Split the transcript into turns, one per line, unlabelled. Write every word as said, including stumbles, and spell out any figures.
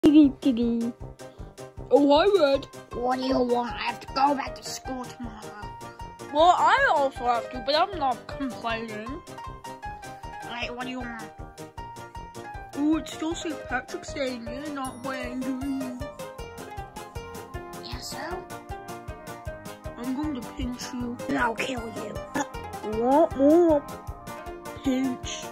Oh, hi, Red.
What do you want? I have to go back to school tomorrow.
Well, I also have to, but I'm not complaining.
Alright, what do you want?
Oh, it's still Saint Patrick's Day and you're not wearing green.
Yeah, so?
I'm going to pinch you.
And I'll kill you.
Womp womp. Pinch.